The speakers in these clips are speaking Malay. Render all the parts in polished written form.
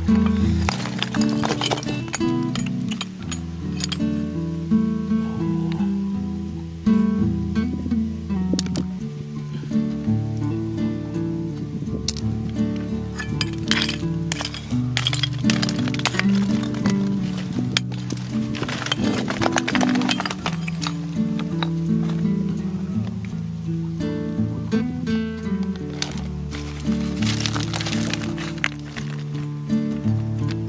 อ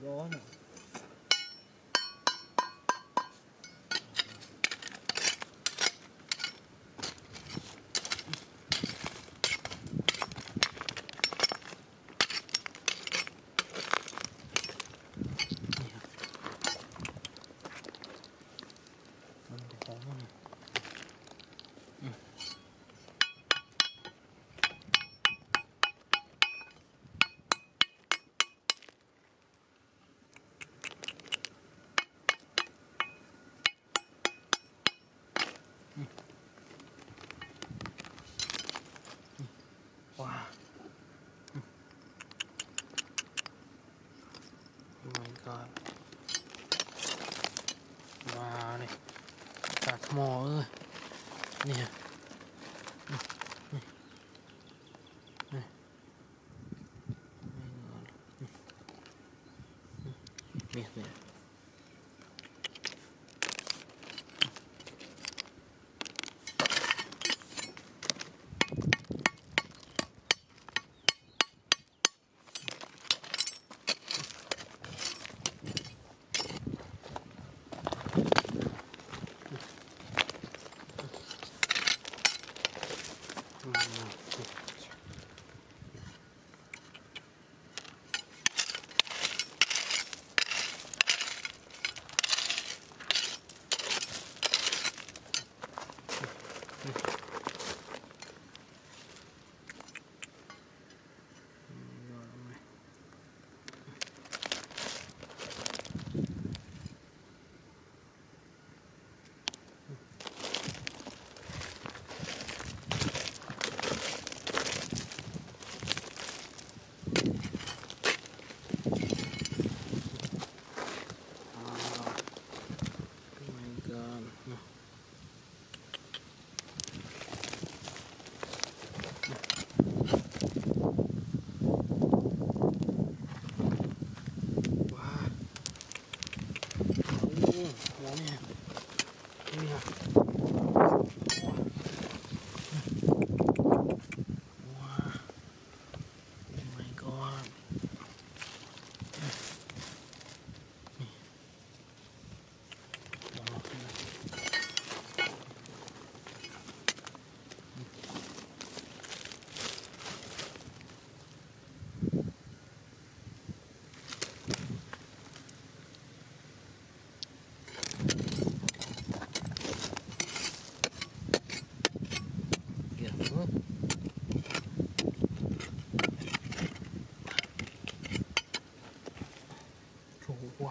ร้อนว้า my god มาเนี่ยตัดหมอเนี่ยเนี่ยว้า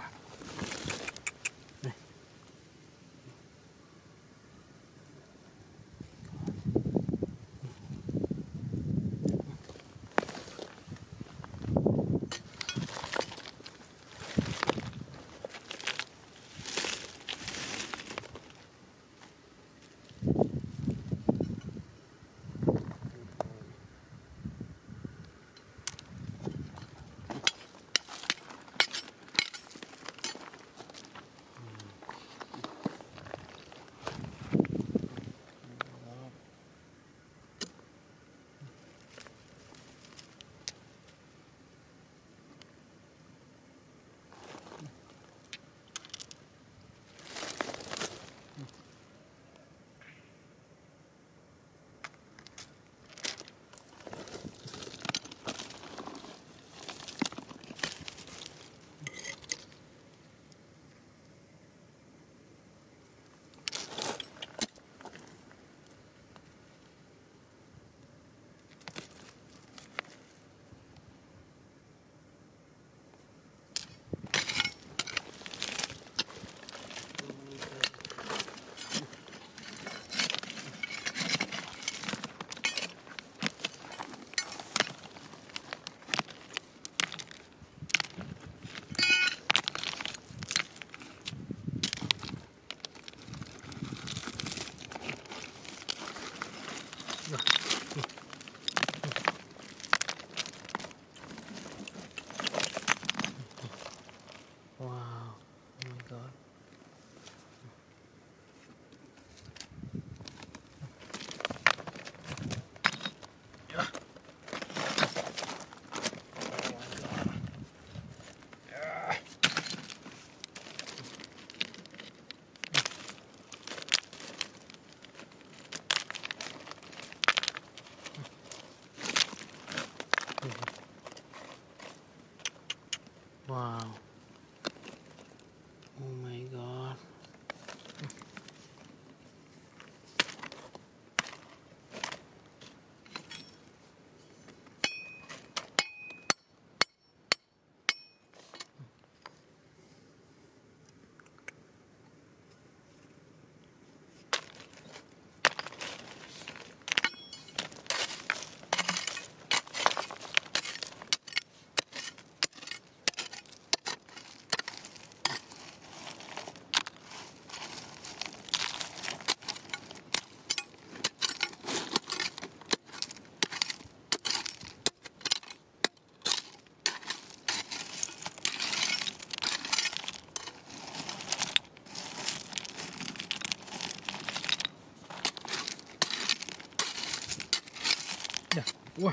ว้ย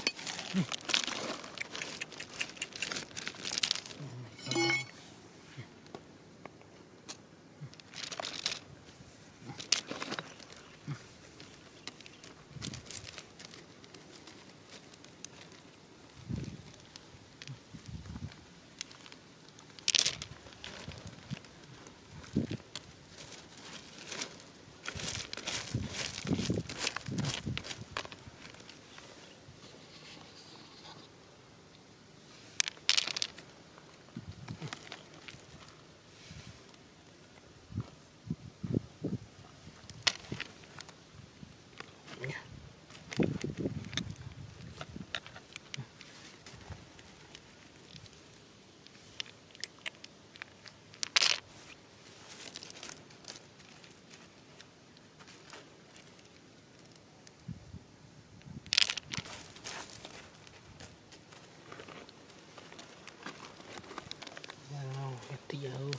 เดียว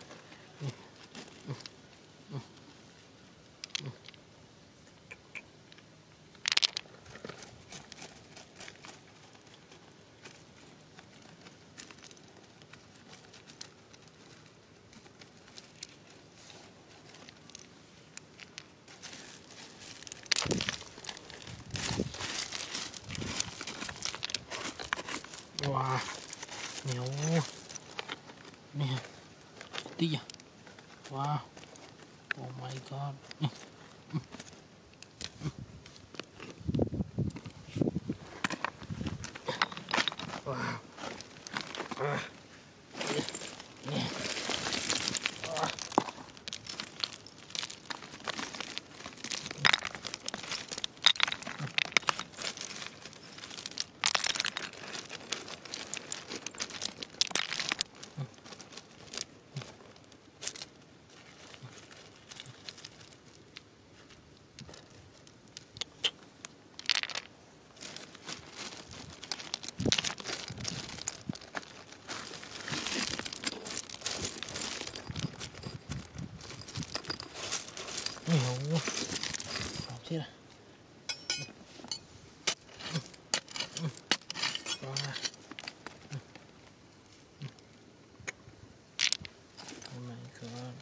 ว้าเหนียวเนี่ยตีว้าวโอ้ my god ว้าวเนี่ยเหนียวเอาที่ละว้าโอ้ my god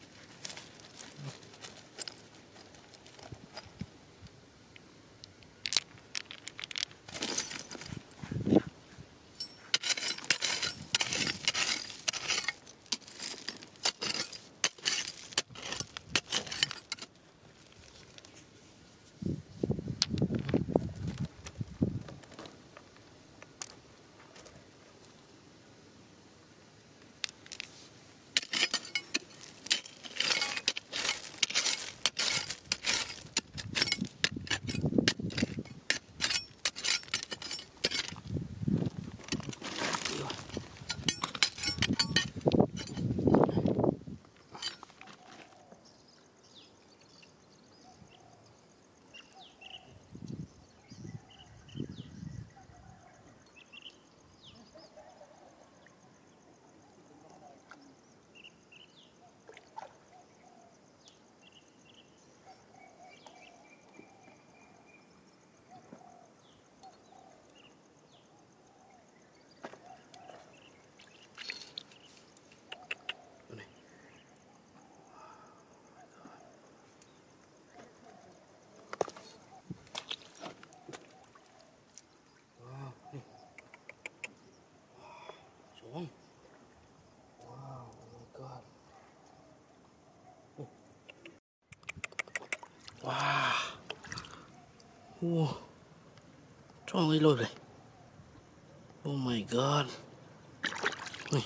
สูงว้าว oh my god ว้าวโอ้ช่องเลยเลย oh my god นี่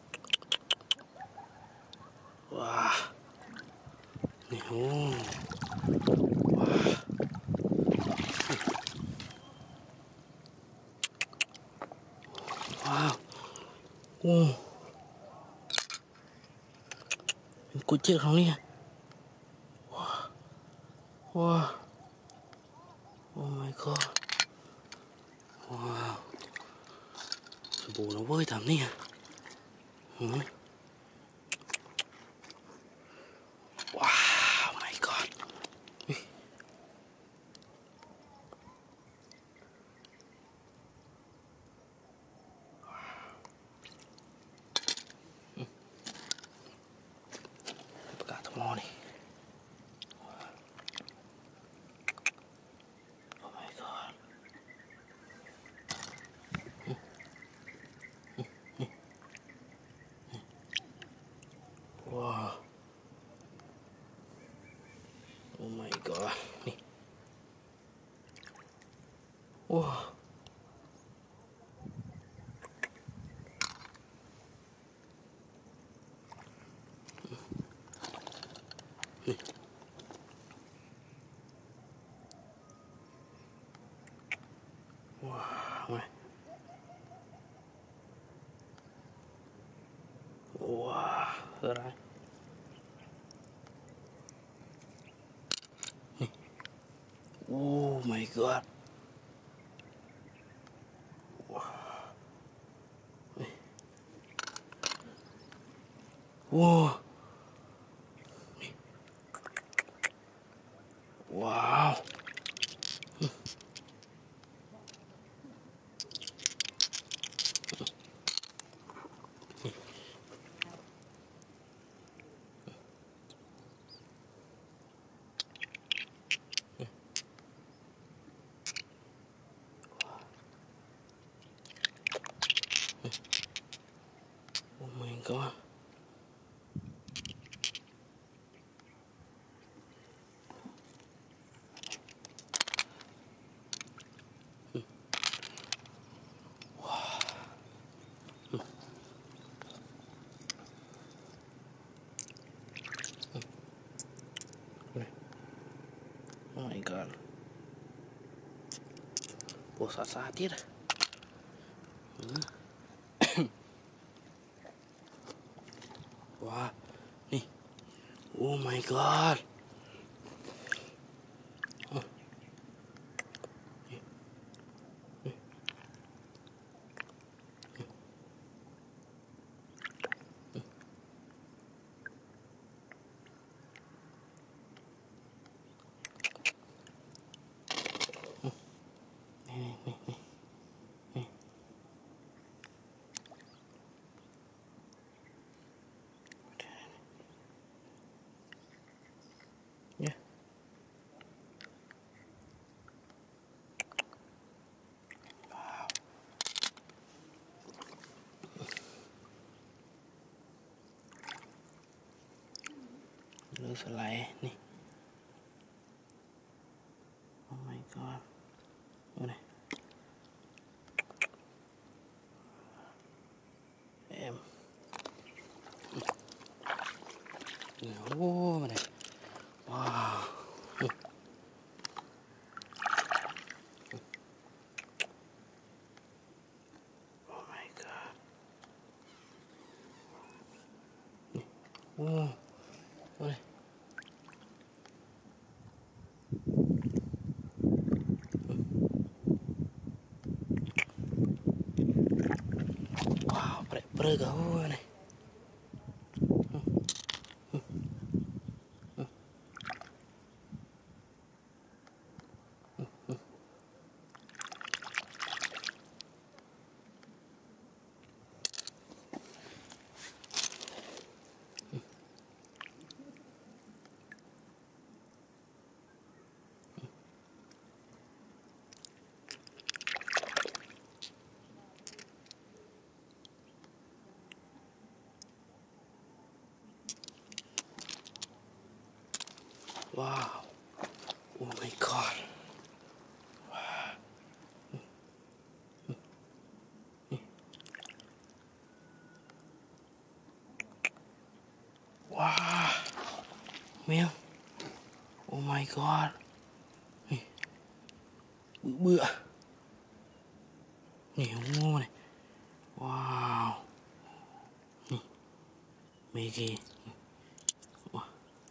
ว้าวนี่โอ้ว้าวว้าวโอ้เป็นกุญแจของนี่ว้าวว้าว oh my god ว้าวสบู่นะเว้ยทำนี่ว้าว my god my god นี่โอ้ว้าวว้าวอะไรนี่โอ้ my god ว้าวว้าวว้าวโอ้ my god โอ้ my god ปวดสาธิตว้านี่โอ้ my god เนี่ยเลือกสไลด์นี่ โอ้ my god ดูนี่โอ้มาเลยว้าวโอ้ my god นี่โอ้มาเลยว้าวเปรี้ยๆก็โอ้มาเลยว้าวโอ้ my god ว้าวแมวโอ้ my god นี่เบื่อนี่โง่เลยว้าวนี่เมกี้ว้าว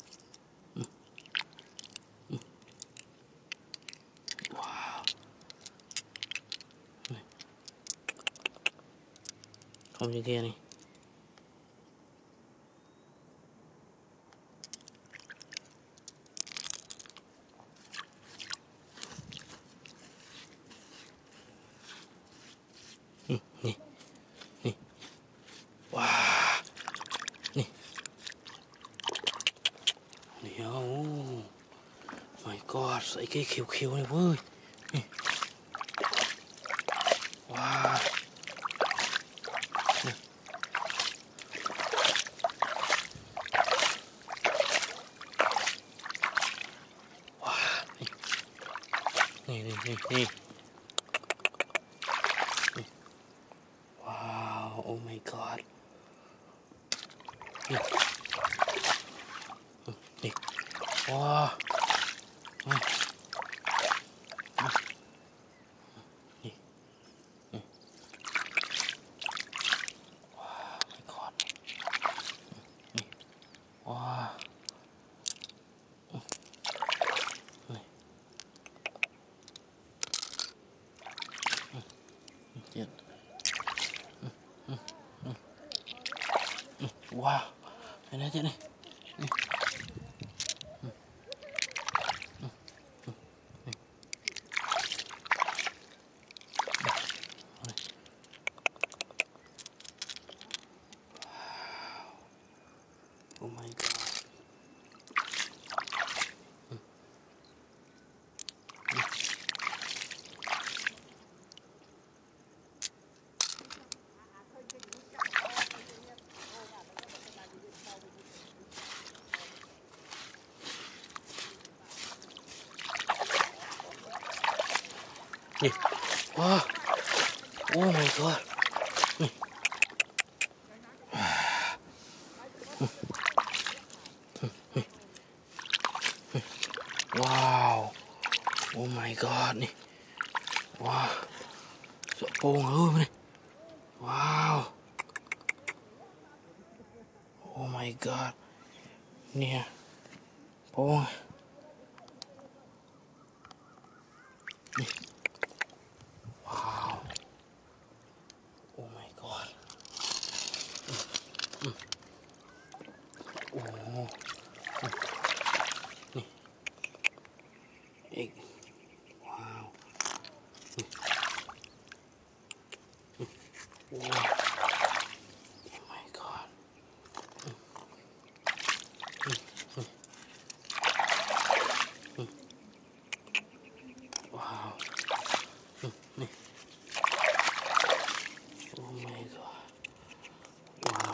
ว้าวนี่ทำยังไงนี่นี่นี่ว้านี่นี่โอ้ my god ใส่เกลือเขียวๆเลยเว้ยนี่ว้านี่ว้าวโอ้ my god นี่ว้าวนี่ว้าว my god นี่ว้าวเจ็ดว้าวไปแล้วเจ๊นี่โอ้ my god นี่ว้าวโอ้ my god นี่ว้าวโอ้ my god นี่ว้าวสะโพงมันนี่ว้าวโอ้ my god เนี่ยโพงนี่ว้าวโอ้ my god โอ้นี่อีกว้าวโอ้ my god ว้าวนี่โอ้ my god ว้าว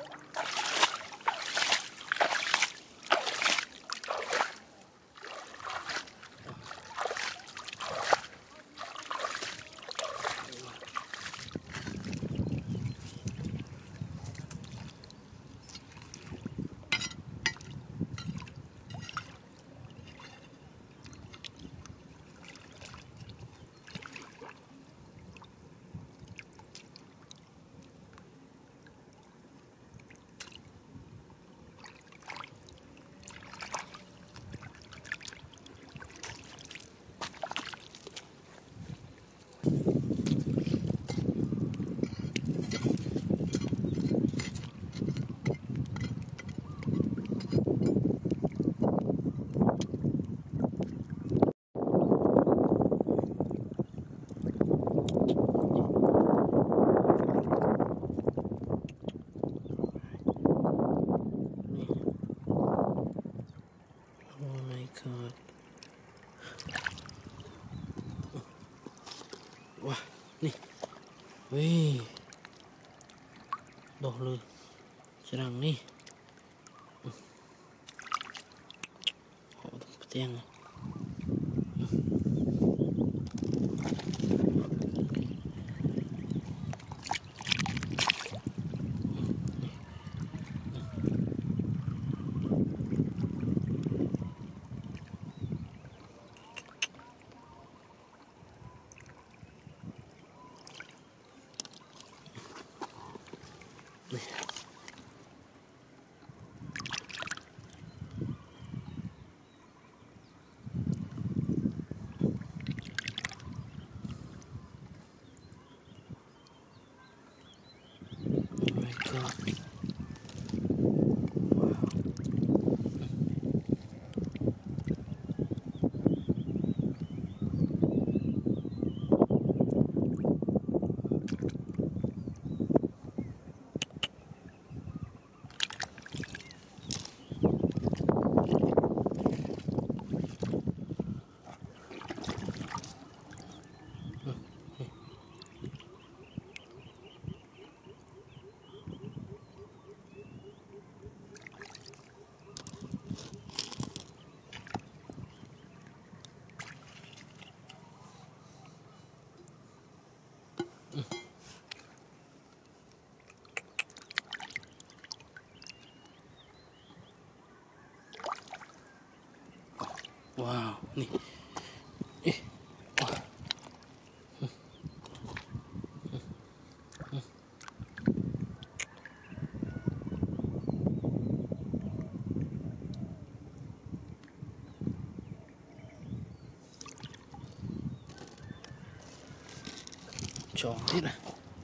โอ้ my god ว้านี่เว้ยดอกเลยฉลังนี่โอ้ต้องเตียงอ่ะว้าวนี่เอ๊ะว้าวจองที่นะ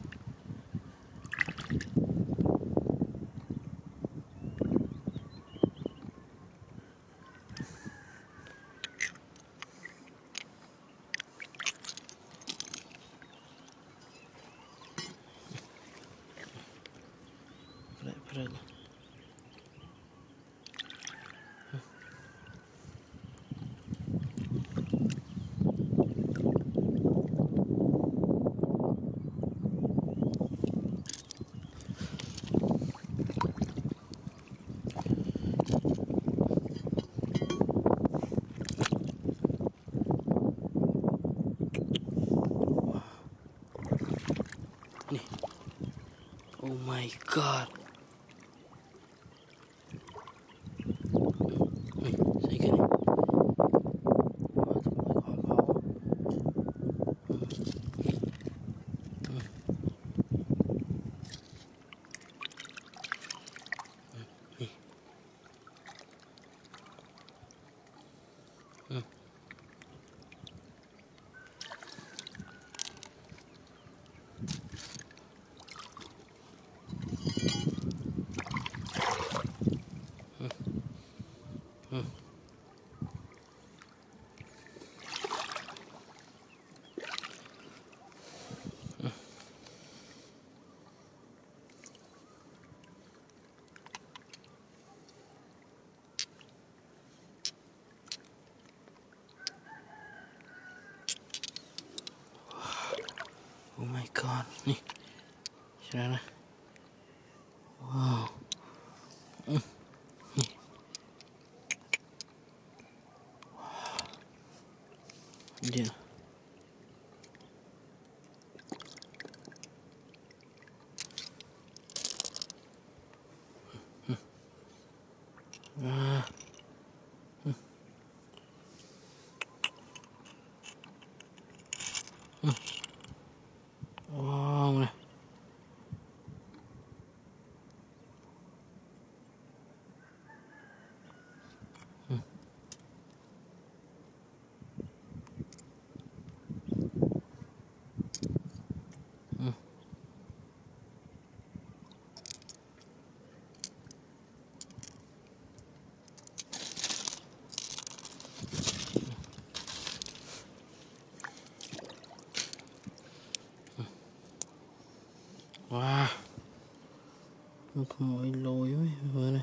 เพลิงนี่ Oh my god ใส่กันนี่ว้าวทำไมความเผานี่Oh my god นี่ใช่ไหมนะว้าวนี่เดี๋ยวว้าวนะว้าวมันขโมยโรยไหมเมื่อไง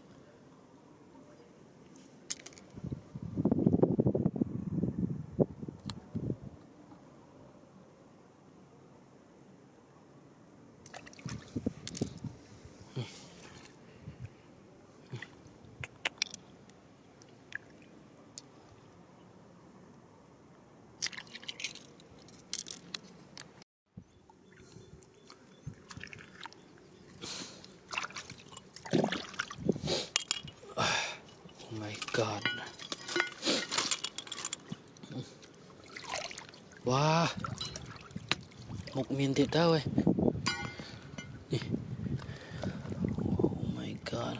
Oh my god ว้าหมกเมียนติดได้เว้ยนี่ Oh my god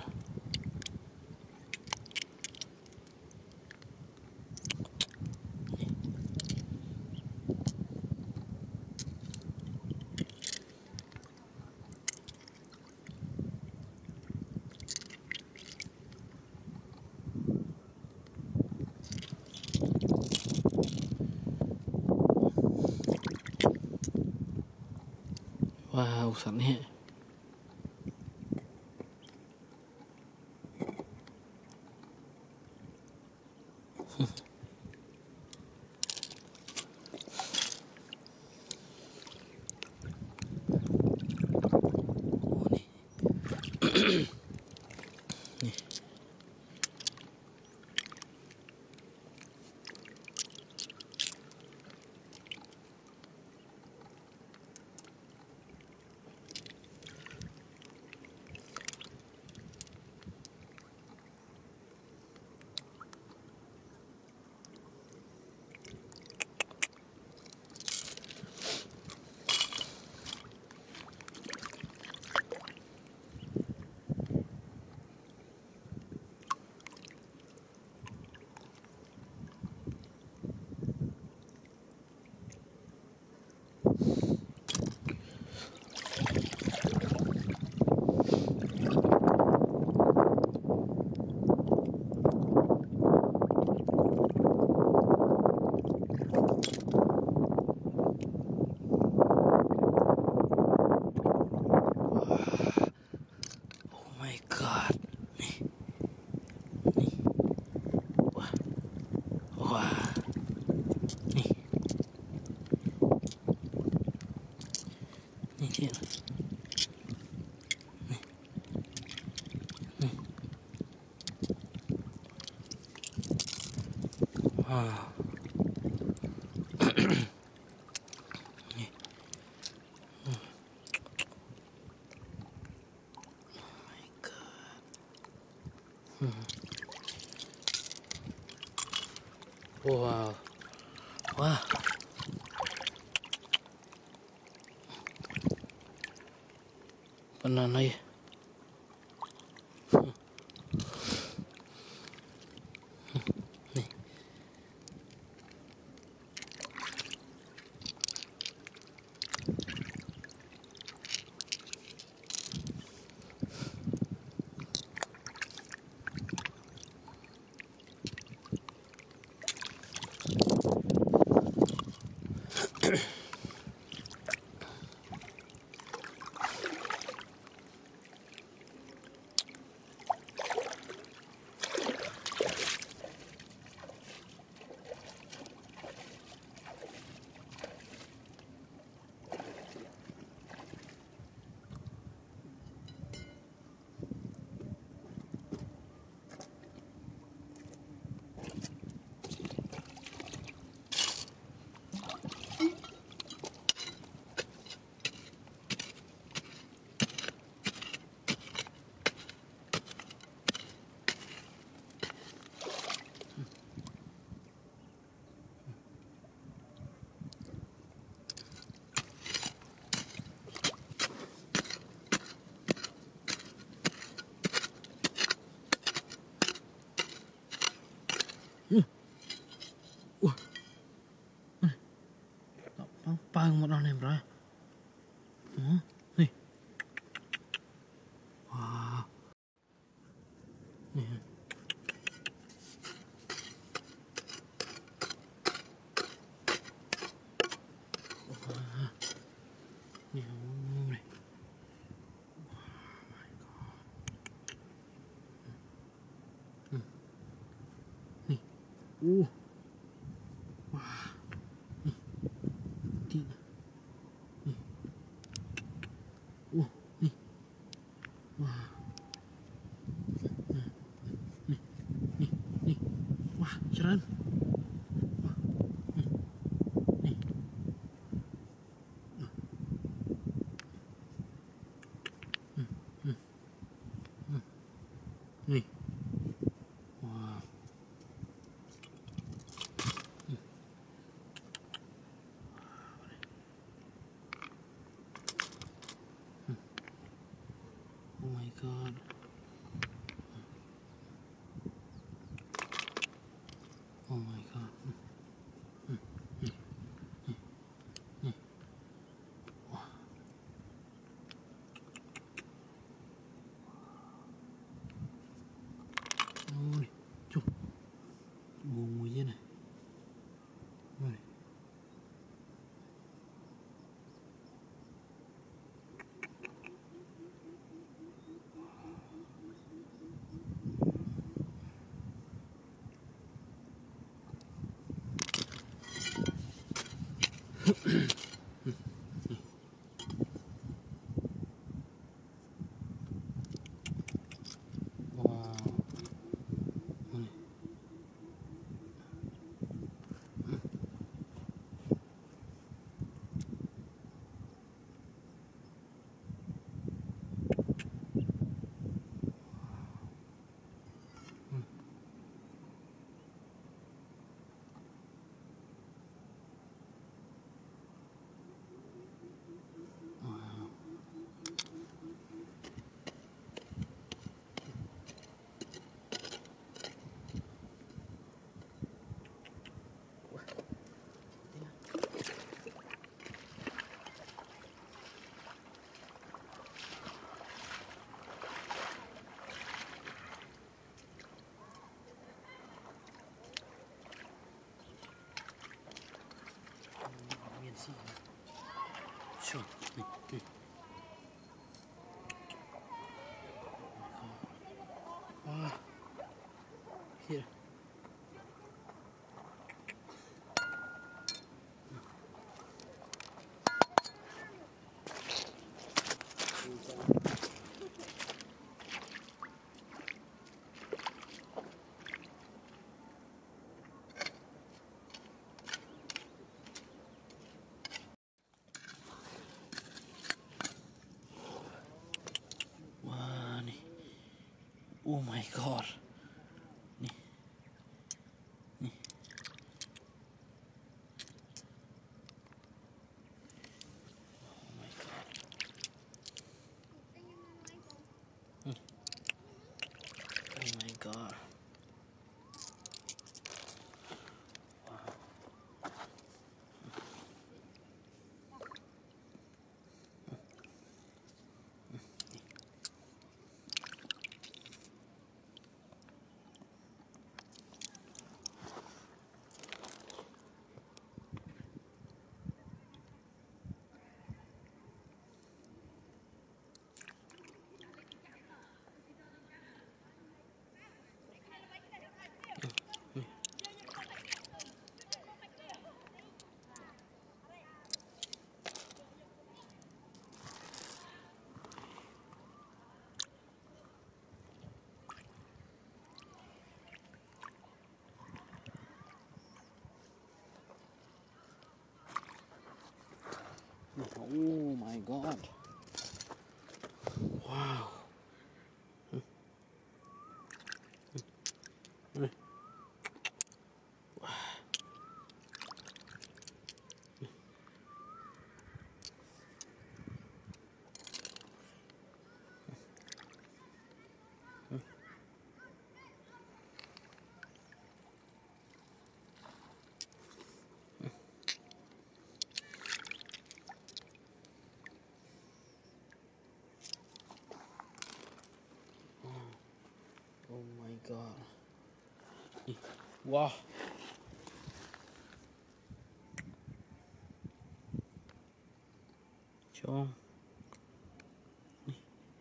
ว้าวสัตว์นี่นี่ว้านี่นี่ที่นี่ว้าวนี่my god ว้าวว้าวปนานายนี่ปังหมดแล้วเนี่ยบรนี่ว้าวนี่นี่นี่นี่อู้ว้าวนี่ที่นี่อู้นี่ว้าวนี่นี่นี่ว้าวเจริญนี่นี่ว้าว Oh my god. Oh my god. Ôi, chụp mùi mùi gì này. Rồi. Wow. Này. Wow. Miền xì. Chụp. Wow. Here. Oh my god นี่นี่Oh my god Oh my god Oh my god wow Oh my god นี่ว้าวชมนี่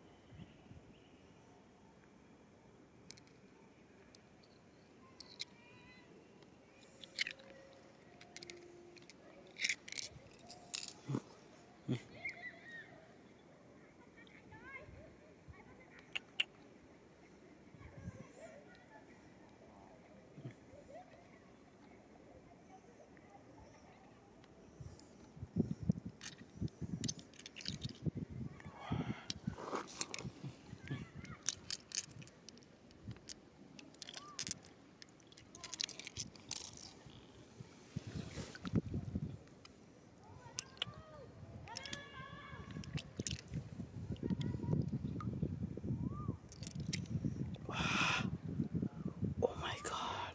Oh my god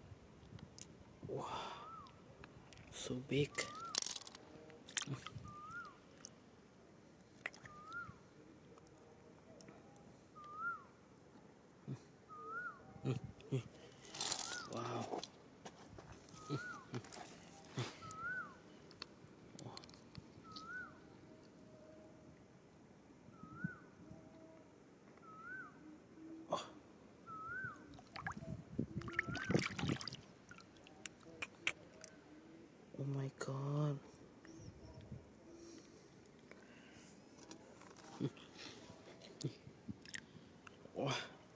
wow so big wow Oh my god wow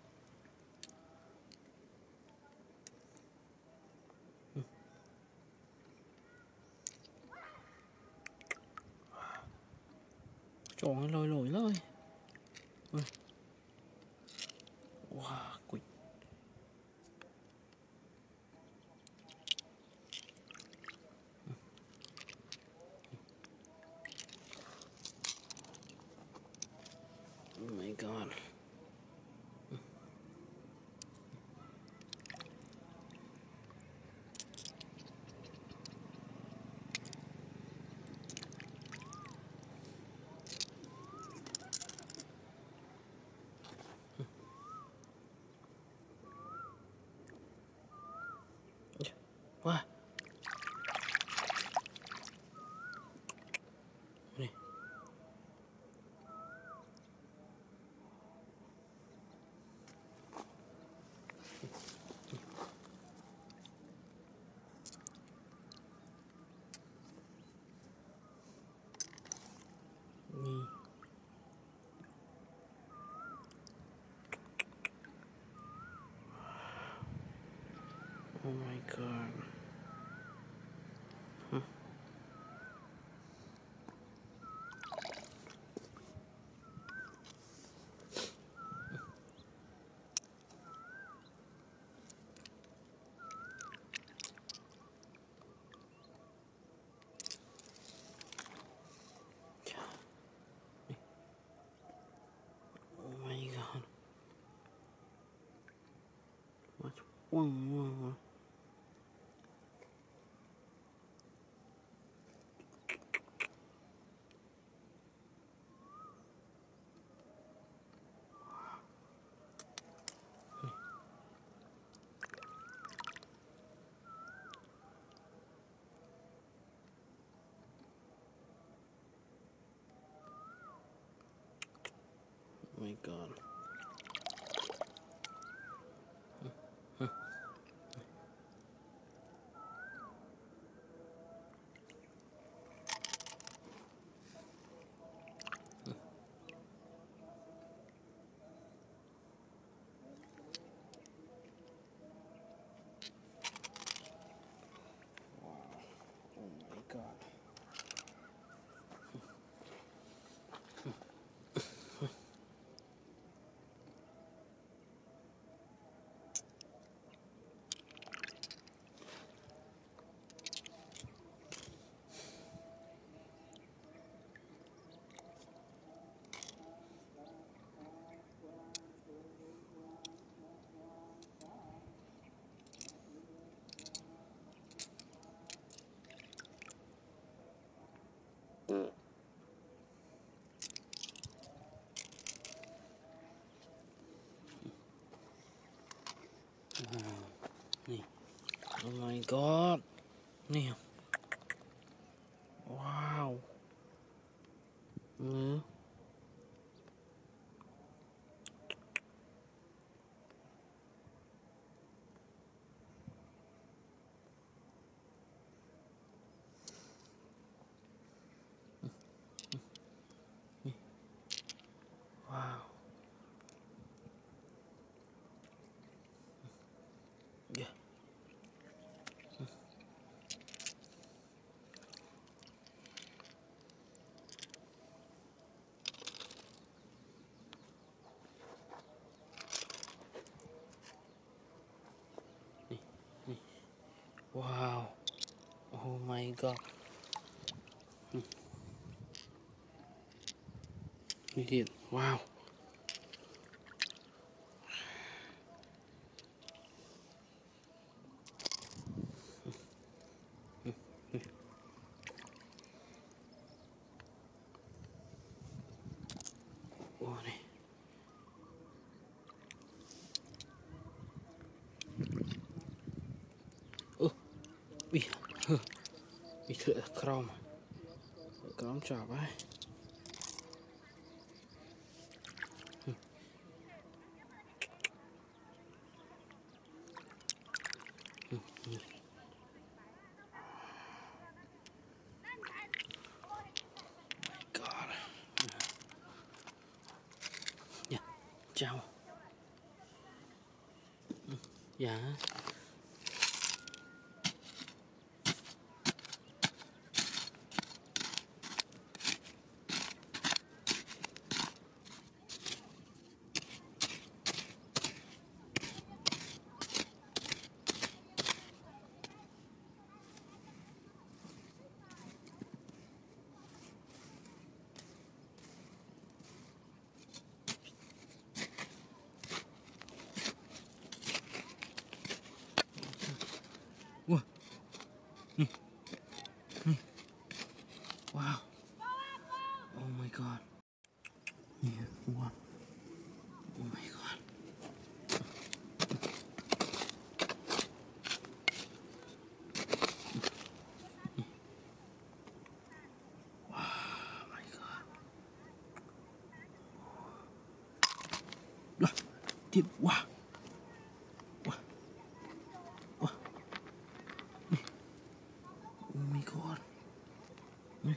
chọn lồi lồi lôi wow quỷ Oh my god wowนี่นี่ Oh my god My God.นี่ Oh my God นี่ว้าวว้าวว้าว Oh my God นี่ดิว้าวโอ้นี่วิวิเถื่อครอมจับไว้เจ้าอย่าว้าว้าว Oh my God นี่ว้าว Oh my God ว้าว my God ว้าทิบว้าว้าว้านี่ Oh my God นี่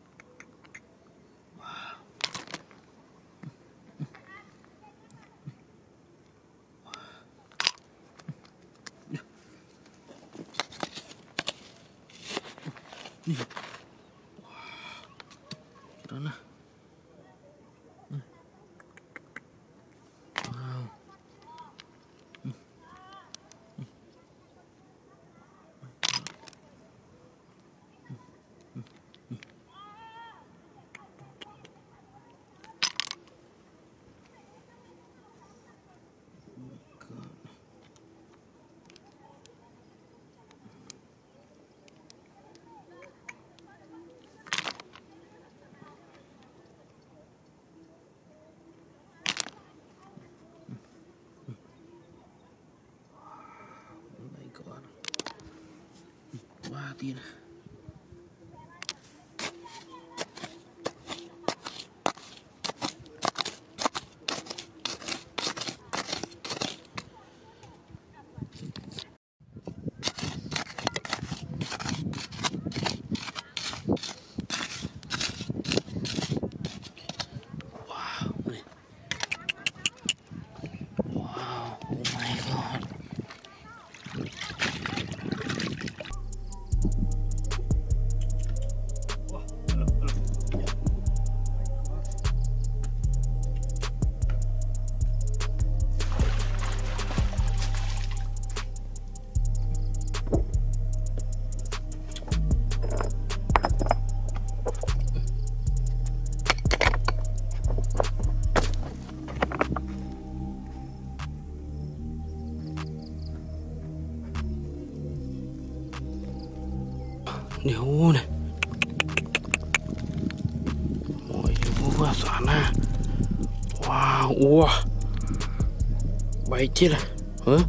ว้าวนี่ตอนน่ะว้าว tiền Nếu này ôi quá xả na wow wow bay chết rồi hả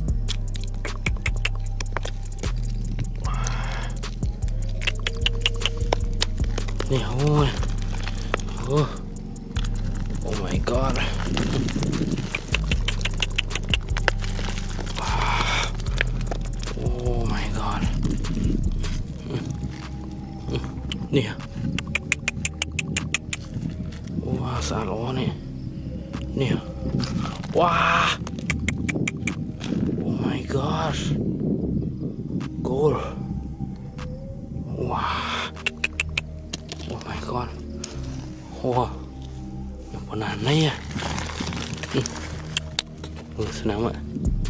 nếu này oh my god oh my god nè wow xả lỗ này nè wow oh my gosh gold wow oh my god wow yang pernah ya senang mak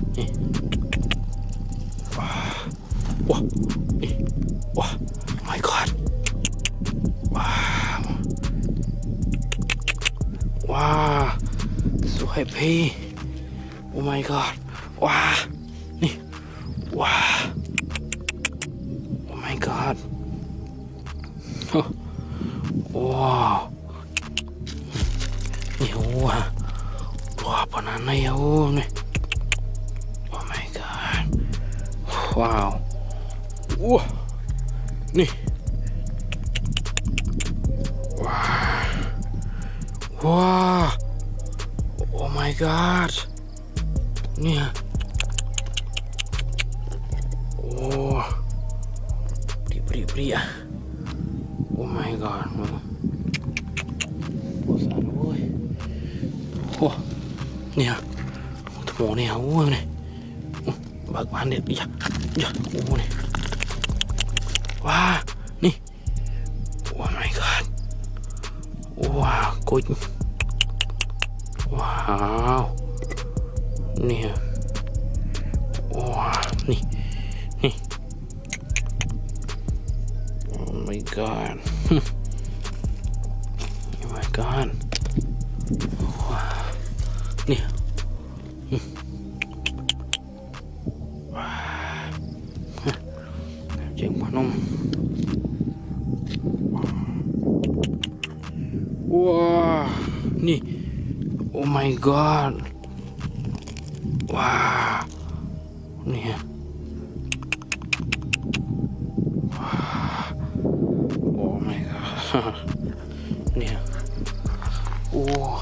wah wah wah oh my god wow wow so happy oh my god wow nih wow oh my god oh wow nih wah wah banana ya nih oh my god wow wah nih wah wah oh my god nih oh beri ya oh my god bosan ôi oh nih mau nih nih bác bán điện đi dạ oh nih wah nih oh my god wow coi wow nih wow nih nih oh my god oh my god wow nih chuyện mà nó wow nih oh my god wow nih oh my god nih wow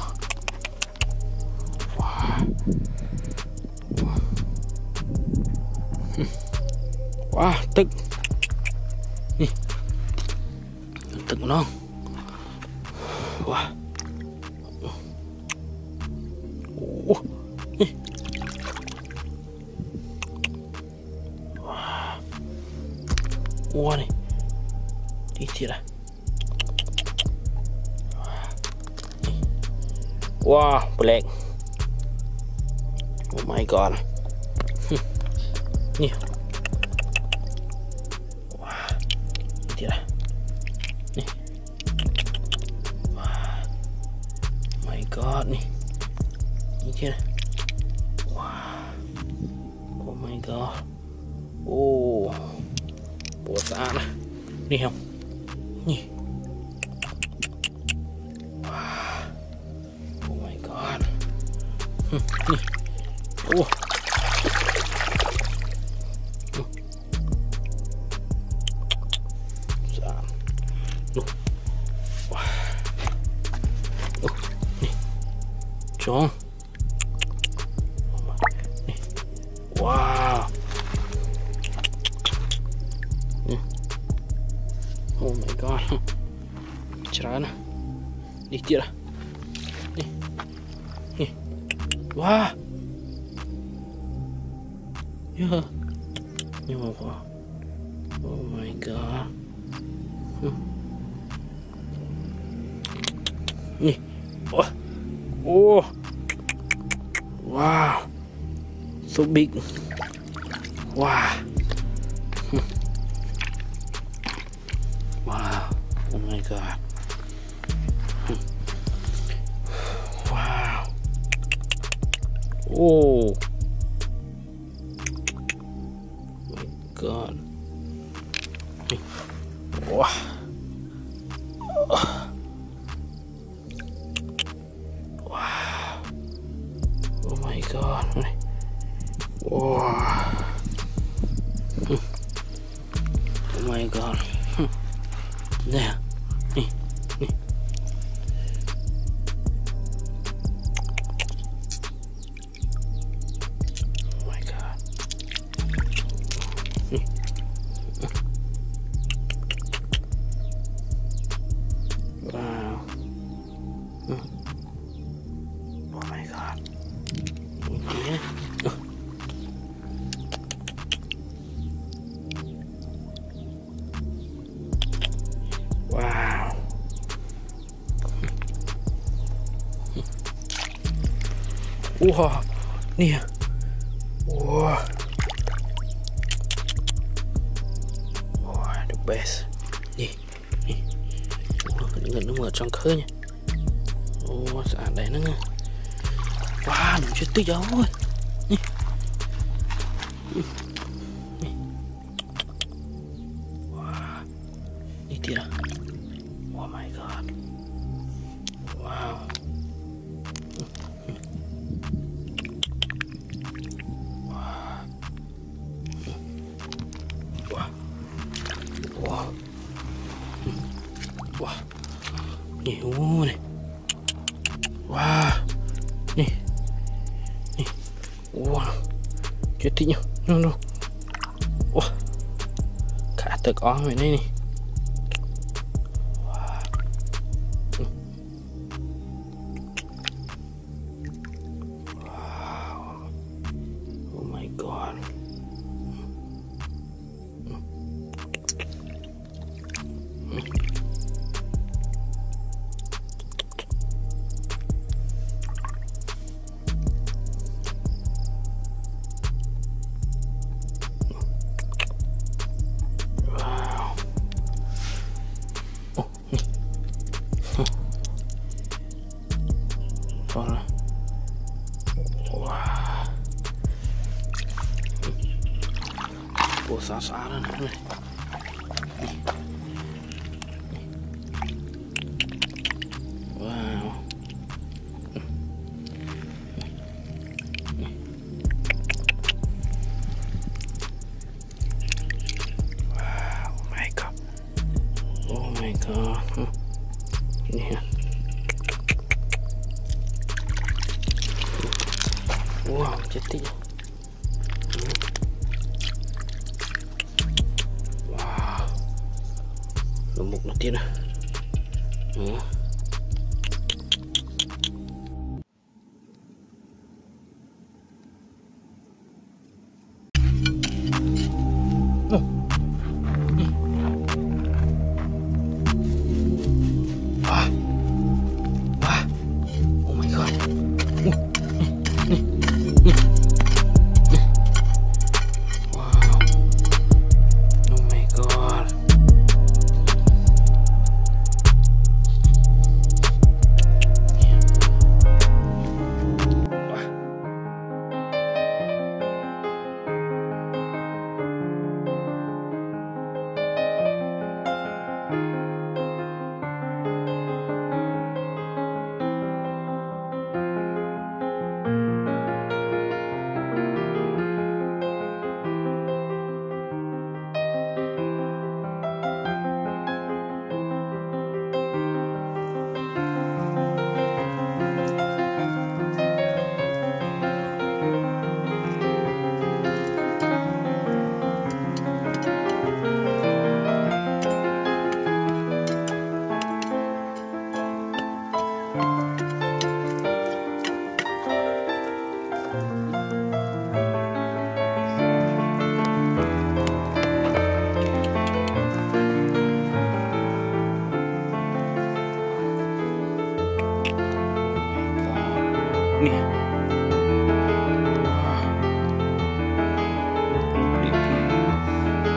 wah tức nih tức nó wah nih wah nih dikit lah wah black oh my god nih wah dikit lah nih wah oh my god nih dikit lah wah oh my god oh bosan nih không nih wah oh my god nih oh. chong. Wow. Oh my god. Cerah na. Ni tiada. Ni. Wah. Ya. Ya Allah. Oh my god. Ni. Oh. Oh. Wow. So big. Wow. Wow. Oh my god. Wow. Oh. My god. Wow. Wow. Oh my god. Wow. Oh my god. Nè. Nè. Nè. Oh my god. Nè. Wow. Oh my god. Ini. Wow. Wah, ni ya. Wah. Wah, the best. Ni. Gần nó mở trong khơi nha. Ồ, sạn đấy nó nghe. Wow, đừng chết tí gió rồi. Nè. Nè. Wow. Đi tiệt à. Oh my god. Wow. Wow. Wow. Wow. Wow. Nhiều này. Wow. Nè. Nè. Wow. Chết tí nhá. No. Wow. Khá tực ó vậy đây nè. Wow. Wow. Oh my god. Rồi. Wow. Ủa xa đó này. Wow. Wow. Oh my god. Oh my god. Yeah. Wow, chết tí. Wow. Nó mục nó tiên à.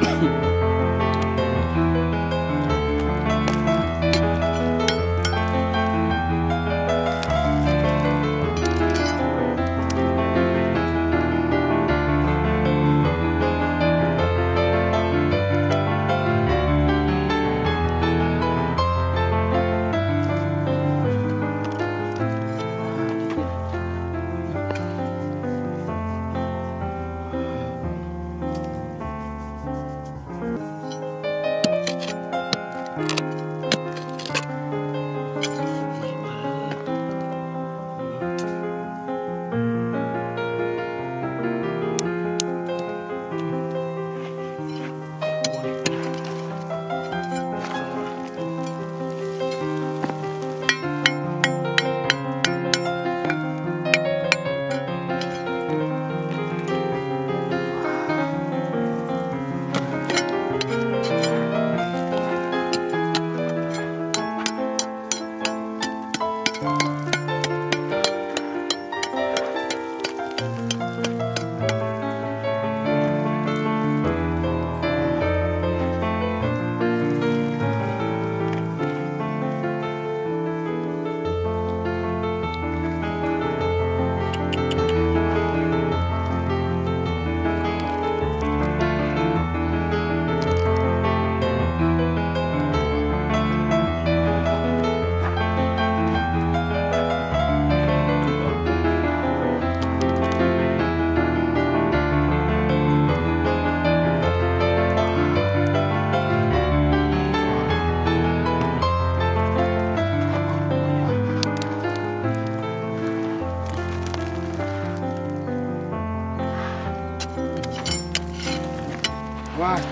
ว้าว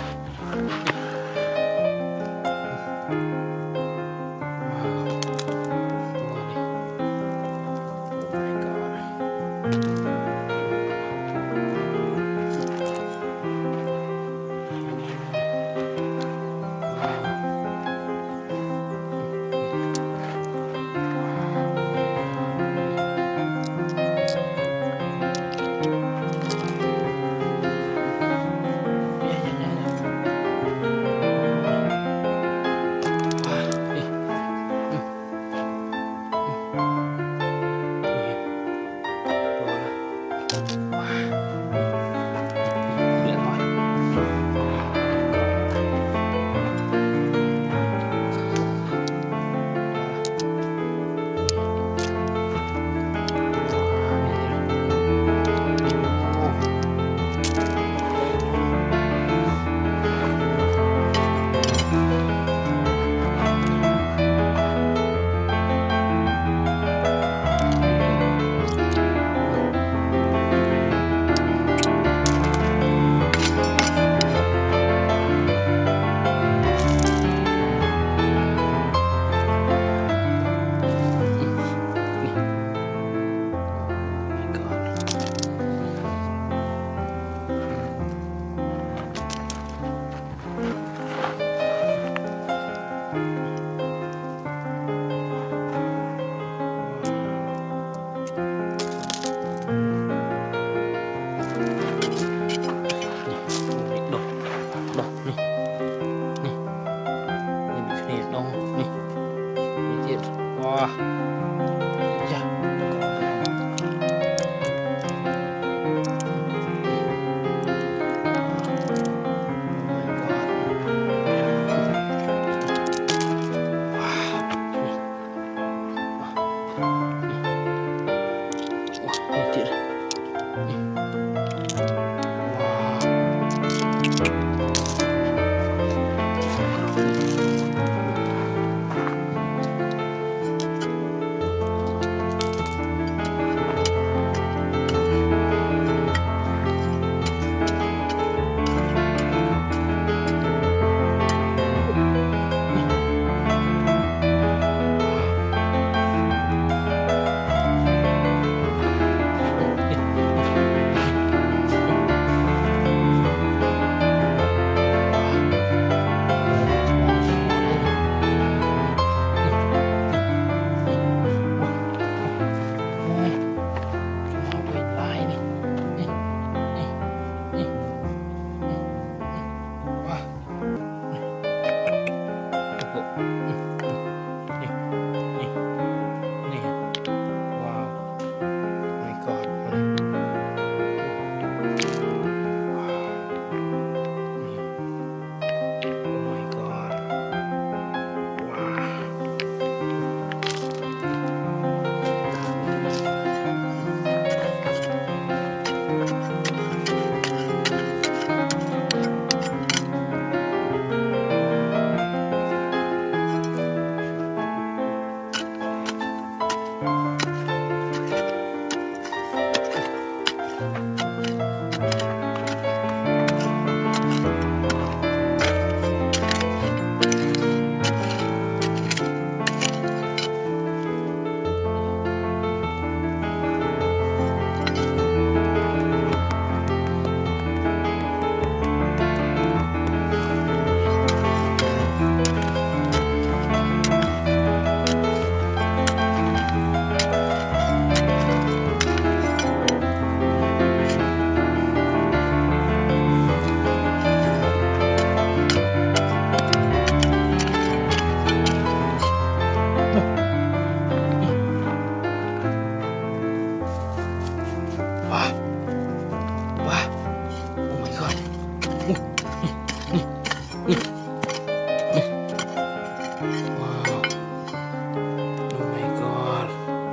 Wow. Oh my god.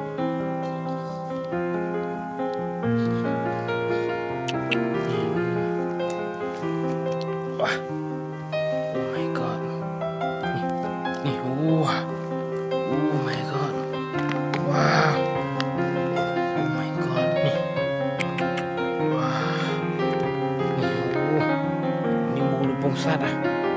Wah. Oh my god. Nih. Wah. Oh my god. Wow. Oh my god. Nih. Wah. Nih. Ini mau lubang sana.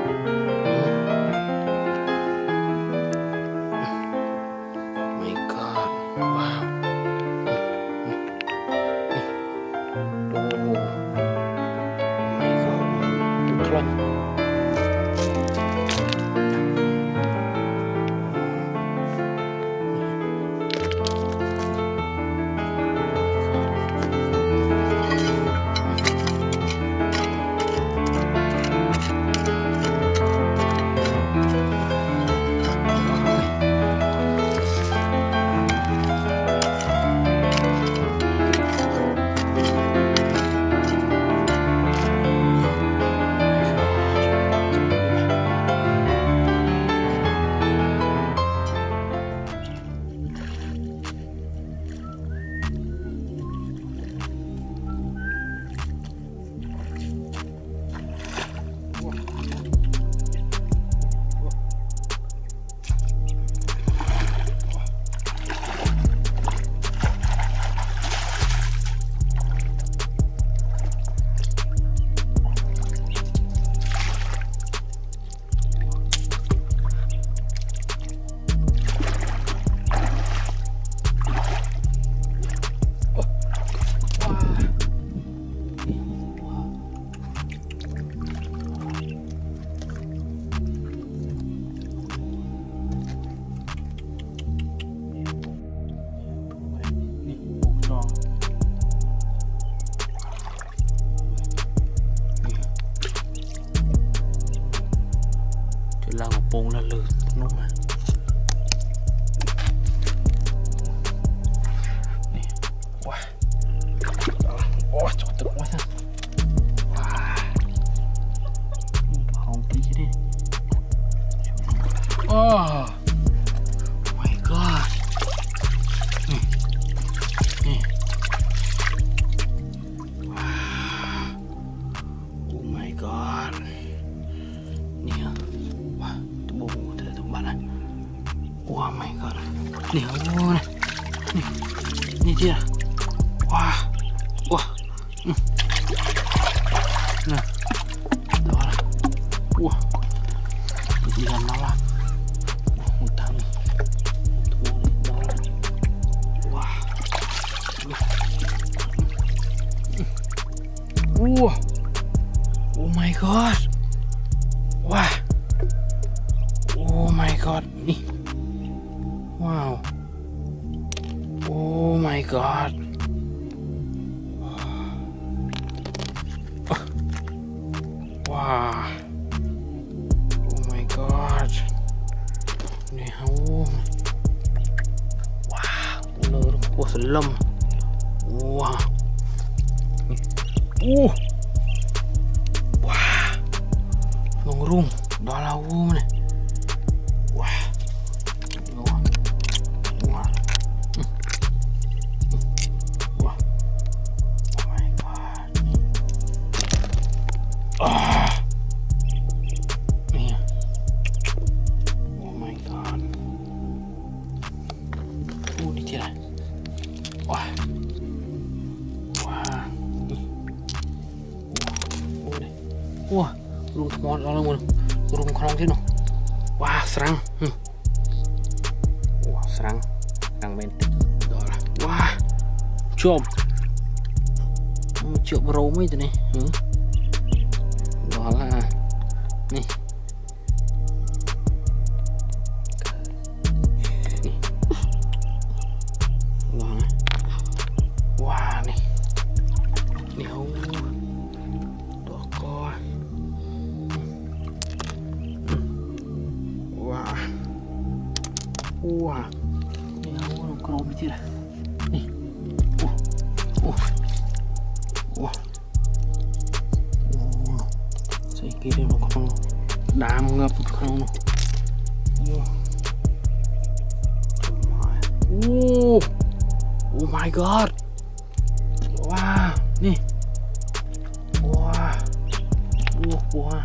Bông là lử nung mà nè, wow, wow, cho tự quá ha, wow, hồng tí cái này, oh my god, nè, wow, oh my god, nè. Oh my god. Nih, oh nih. Nih dia. Wah. Wah. Nah. Tahu lah. Wah. Ini ikan bawah. Wah, utang. Wah. Wah. Oh my god. Wah. Oh my god. Nih. Wow. Oh my god. Wow. Oh my god. Nih, wow. Ular kuah selam. Wow. Wah. Nongkrong dalam nih. Wah. Wah, burung semua orang burung kerang sini. Wah, serang. Wah, serang bentuk. Wah, cob. Cob beroma itu nih. Lah. Nih. Wah, nih. Nih, dokor. Wah, ini orang kerong kecil. Nih, saya kirim kerong đá ngập không oh my god wow nè wow wow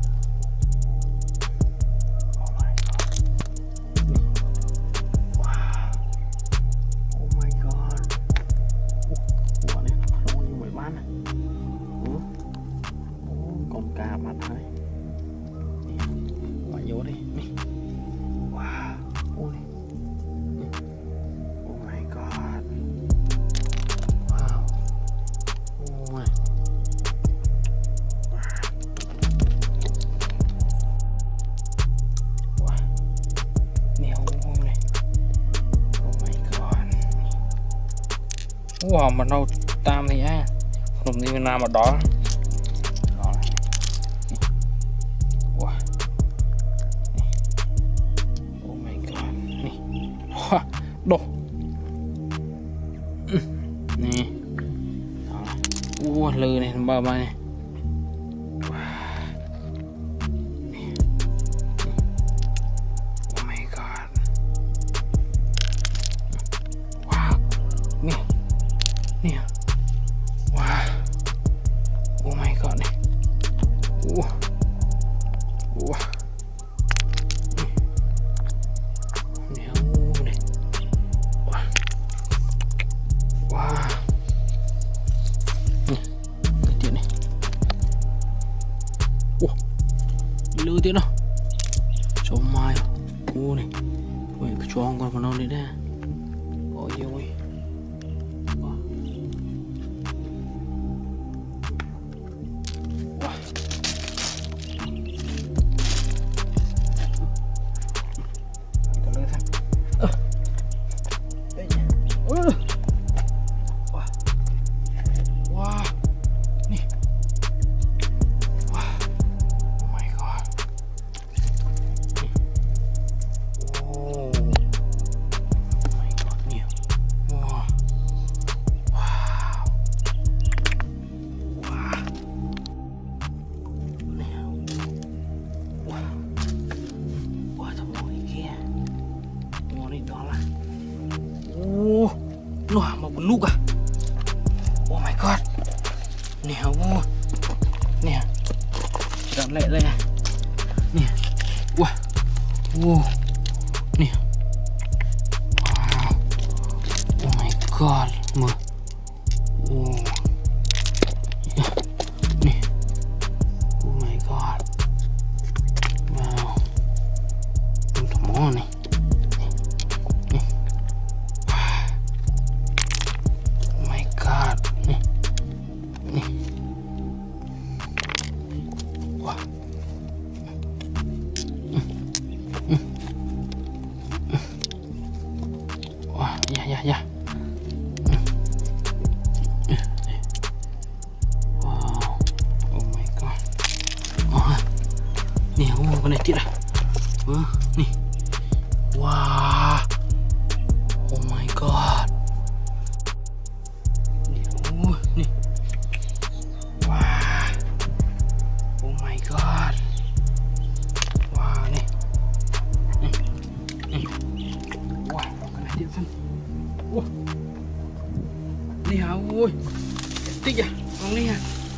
wow mà đâu tam thì á không đi nào mà đó wow oh my god nè đồ nè lư này bờ này oh my god wow nè nè wow oh my god này wow nè này wow wow cái chuyện này lư tiếng nào cho mai này ôi cái choong con nó đi đây ôi ôi Wah, mau beluk ah. Oh my god. Nè vô. Nè. Đập lẹ lẹ. Nè. Wow. Wow. Nè. Wow. Oh my god. Mơ. Wow. Nè. Oh my god. Wow. Tụi mỏ này. Ya. Wow. Oh my god. Nih, cái này tiết à. Nih. Wow. Oh my god. Nih. Wow. Oh my god. Wow, nih. Wow, cái này tiết phân. Nè ôi tích à con nè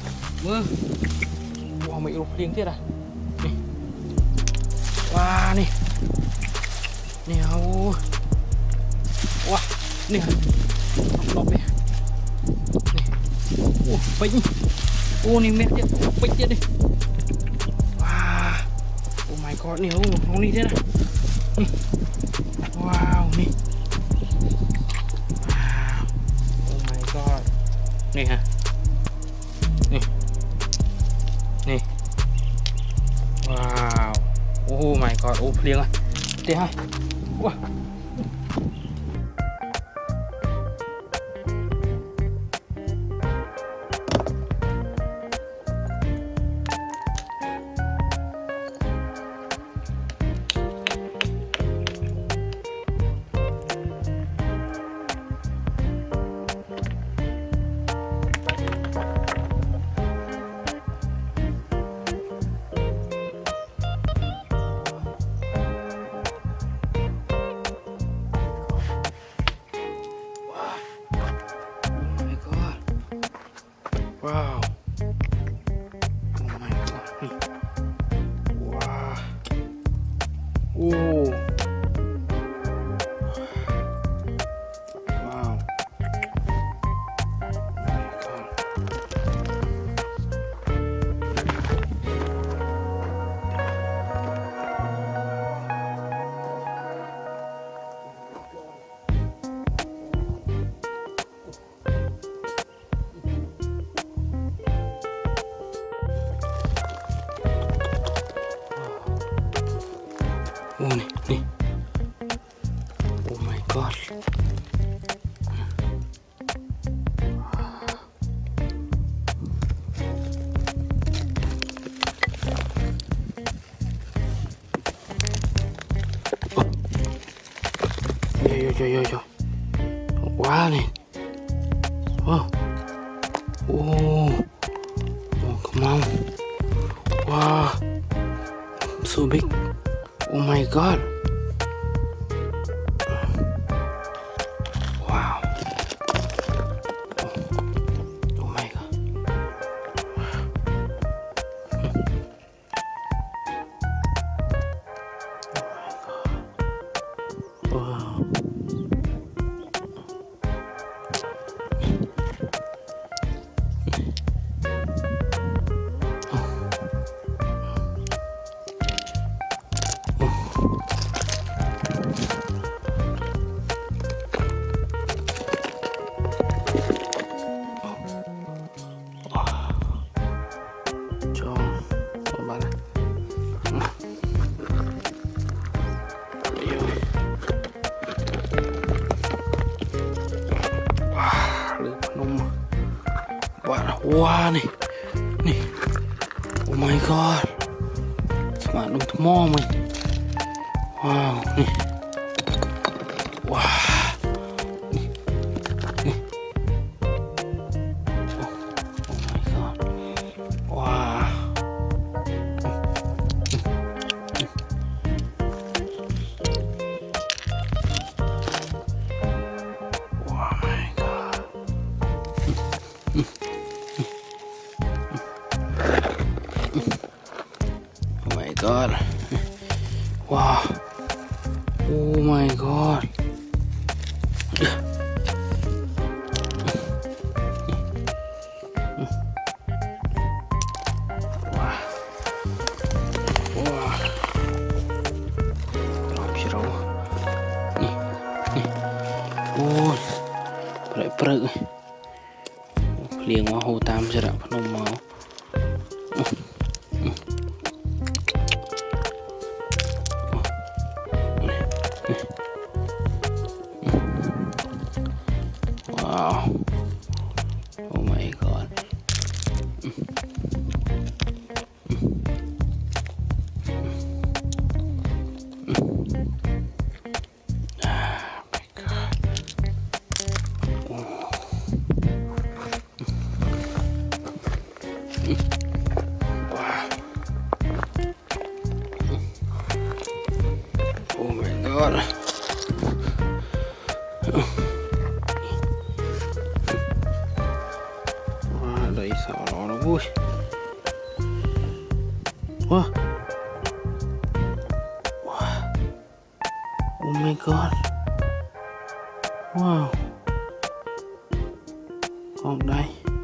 wow mày lục liền thế à nè wow nè nè ôi wow nè lọc đi nè bánh nè mẹ tiếp bánh tiếp đi wow oh my god nè con đi thế nào wow nè nè hả nè wow oh my god liền à thế ha wow. โอ้ว้าวโอ้นี่โอ้ my god โยว้าวนี่โอ้come on ว้าว so big oh my god wow oh my god wowว้านี่โอ้ my god สมาร์ทนุ่มทมอมั้ยว้าวนี่ว้านี่โอ้ my god ว้าว้า my god oh my god wow oh my god wowเรานี่โอ้ยเปรอะเลี้ยงว่าโหตามจะระพนมเมาว้าว oh my god oh my god wah ada isau orang bos wah oh my god wow ของได้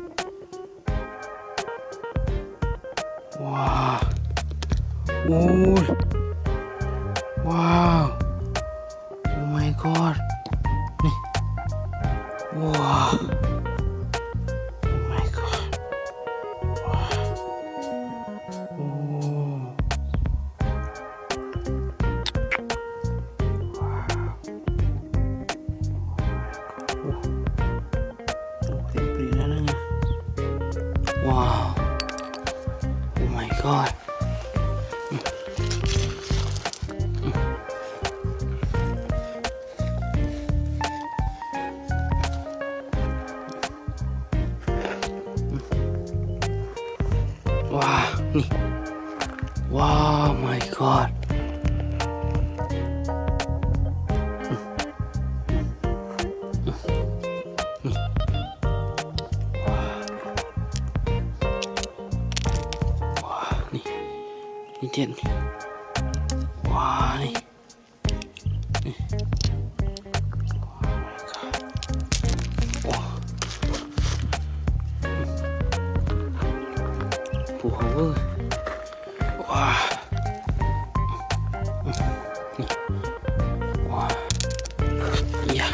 ว้าวโอ้ยว้าว oh my god นี่ว้าว oh my god ว้าวโอ้ว้าวโอ้เต็มปรีแล้วนะว้าว oh my godว้าวนี่ว้าว my god ว้าวนี่เจ็ด Wah, nih. Wah. Power. Wah. Nih. Wah. Iya.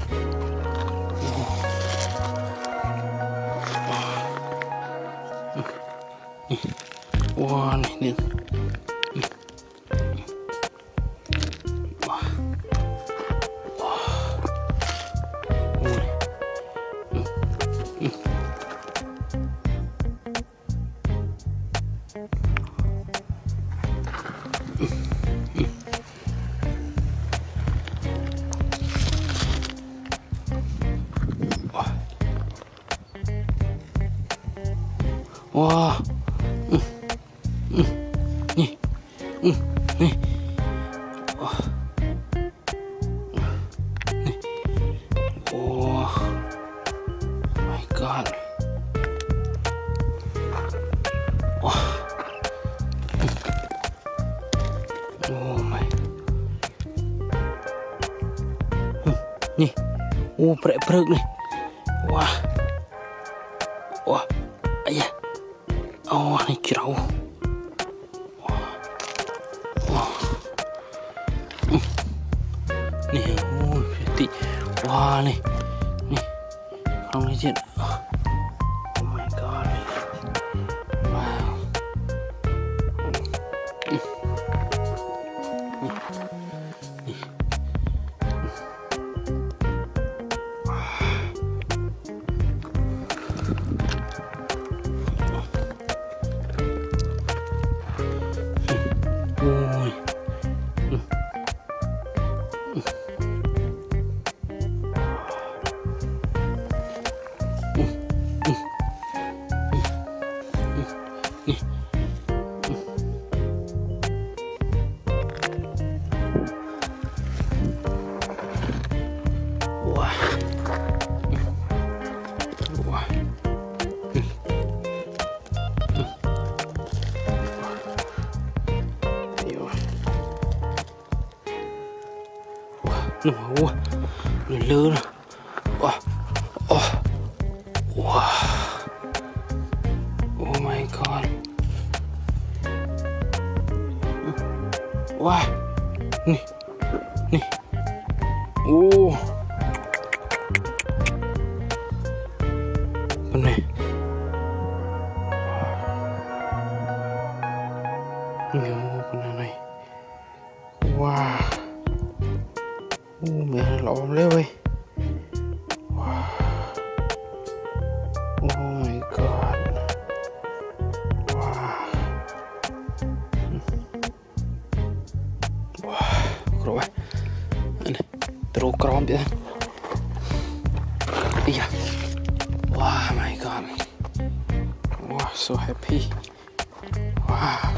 Wah, nih. Wah. Wah. Nih. Nih. Wah. Nih. Wah. My God. Wah. Oh my. Nih. Prek-prek nih. Wah. Wah. Ayah. Oh, nih kirau. Wah. Nih, jadi. Wah, nih. Kalau lihat. Oh my God. Wow. Wah, lơ nè. Wah, wah, oh my God. Wah, nih, oh, bener. Bener này. Wow. Mẹ lộn lên ơi. Wow. Oh my God. Wow. Wow. Rồi. Này, terus krom dia. Iya. Wow, my God. Wow, so happy. Wow.